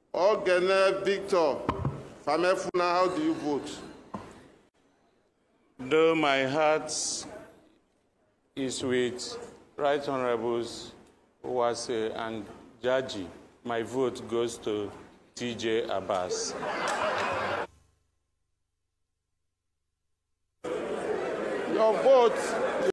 Ogene Victor Famefuna, how do you vote? Though my heart is with Right Honorables Wase and Jaji, my vote goes to TJ Abbas. Your vote